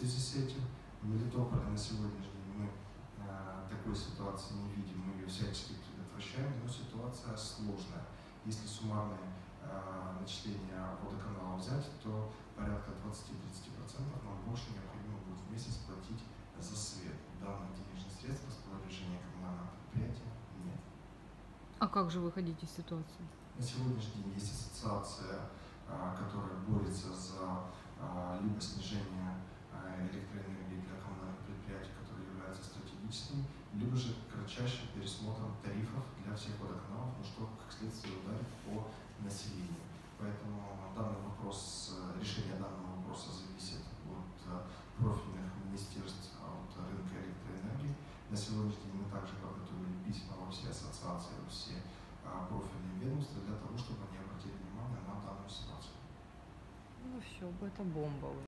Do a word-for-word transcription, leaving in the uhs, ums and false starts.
связи с этим. В Мелитополе на сегодняшний день мы э, такой ситуации не видим, мы ее всячески предотвращаем, но ситуация сложная. Если суммарное э, начисление водоканала взять, то порядка двадцать-тридцать процентов нам больше необходимо будет в месяц платить за свет. Данных денежных средств распоряжения коммунального предприятия нет. А как же выходить из ситуации? На сегодняшний день есть ассоциация, которая борется за либо снижение электроэнергии для коммунальных предприятий, которые являются стратегическими, либо же кратчайшим пересмотром тарифов для всех водоканалов, ну что, как следствие, ударит по населению. Поэтому данный вопрос, решение данного вопроса зависит от профильных министерств, от рынка электроэнергии. На сегодняшний день мы также подготовили письма во все ассоциации, во все профильные ведомства для того, чтобы они обратили внимание на данную ситуацию. Ну все, это бомба.